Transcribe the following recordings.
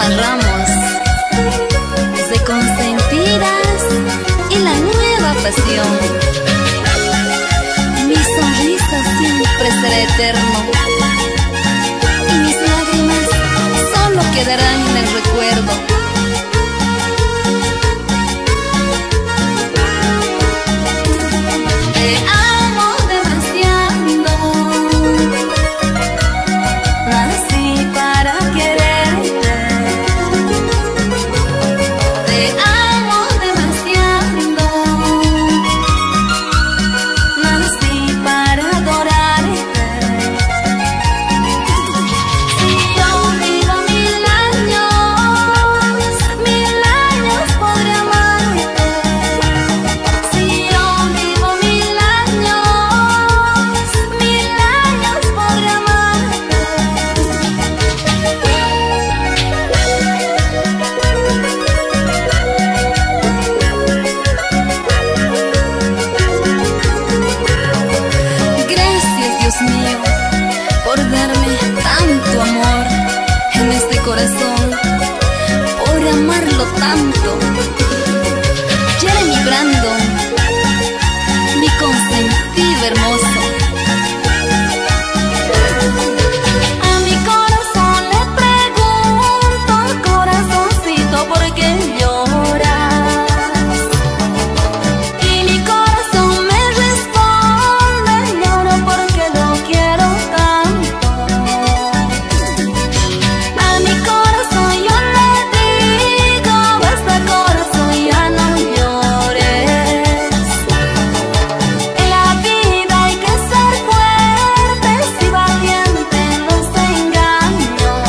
Ramos, de Consentidas y la nueva pasión. Mi sonrisa siempre será eterno y mis lágrimas solo quedarán en el recuerdo. Te amo demasiado, nací para quererte. Te amo demasiado, nací para adorarte. Si yo vivo 1000 años podré amarte. Si yo vivo 1000 años podré amarte. Gracias, Dios mío, por darme tanto amor en este corazón, por amarlo tanto. Jeremy Brandon, mi consentido hermoso. A mi corazón le pregunto, corazoncito, ¿por qué lloras? Y mi corazón me responde, lloro porque lo quiero tanto. A mi corazón yo le digo, basta corazón, ya no llores. En la vida hay que ser fuertes y valientes en los engaños.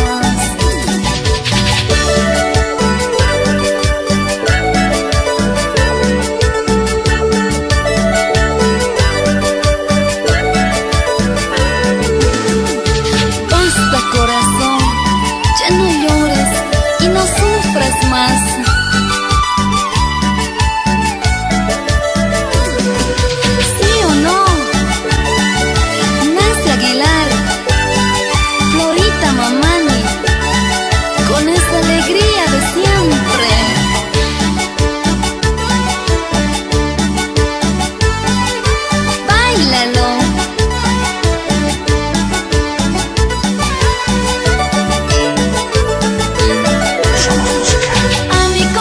Basta corazón, ya no llores y no sufras más. ¿Sí o no? Nancy Aguilar, Florita Mamani, con esa alegría de siempre. Báilalo. A mi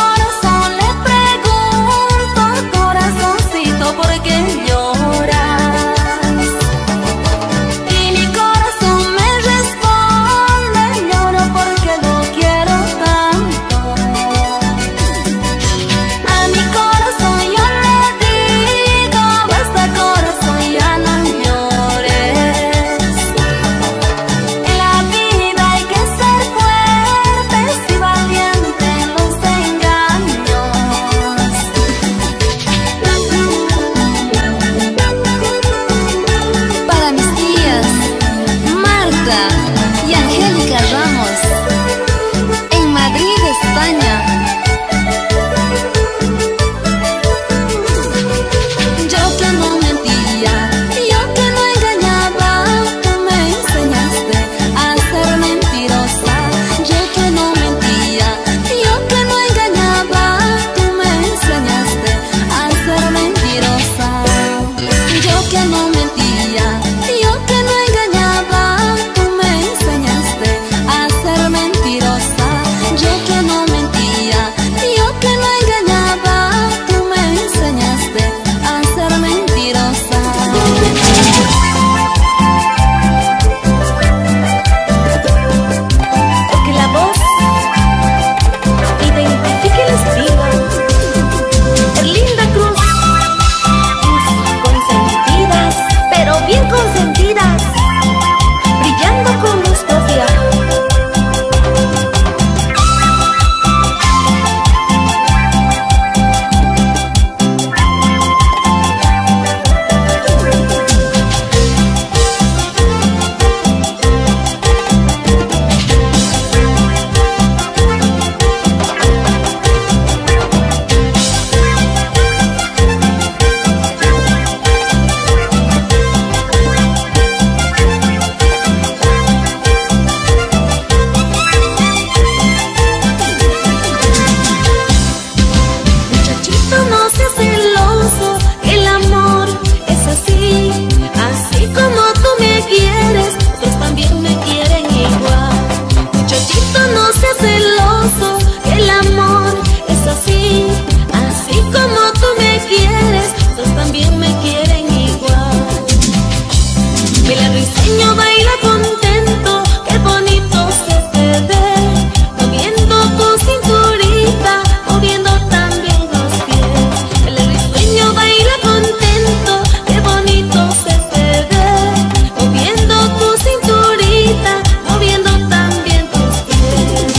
seas celoso, que el amor es así, así como tú me quieres, otros también me quieren igual. Baila risueño, baila contento, qué bonito se te ve, moviendo tu cinturita, moviendo también los pies. Baila risueño, baila contento, qué bonito se te ve, moviendo tu cinturita, moviendo también tus pies.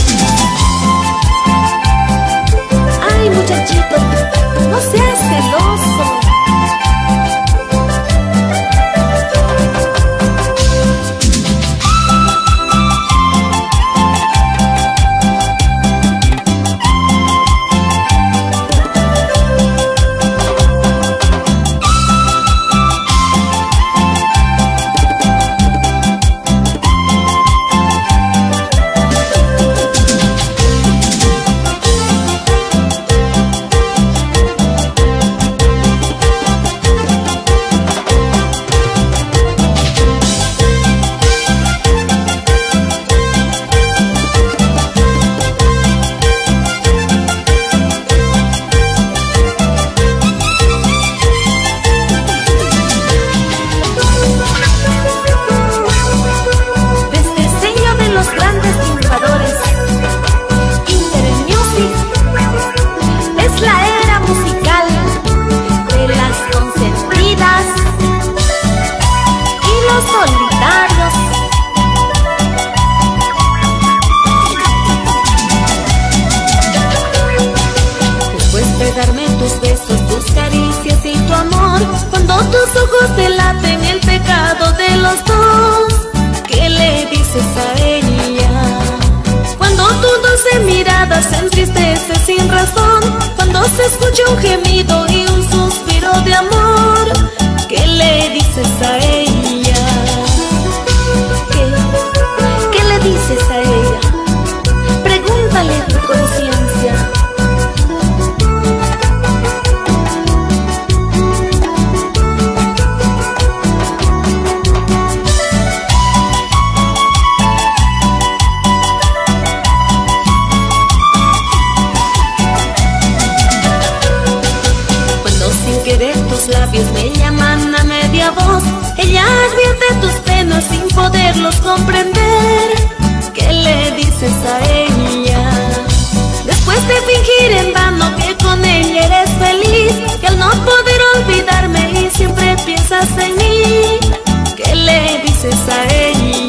Ay, muchachito, no seas celoso. Tus besos, tus caricias y tu amor, cuando tus ojos delaten el pecado de los dos, ¿qué le dices a ella? Cuando tu dulce mirada se entristece sin razón, cuando se escucha un gemido y un suspiro de amor, ¿qué le dices a ella? ¿Qué le dices a ella? Pregúntale a tu conciencia. Tus labios me llaman a media voz, ella advierte tus penas sin poderlos comprender. ¿Qué le dices a ella? Después de fingir en vano que con ella eres feliz, que al no poder olvidarme y siempre piensas en mí, ¿qué le dices a ella?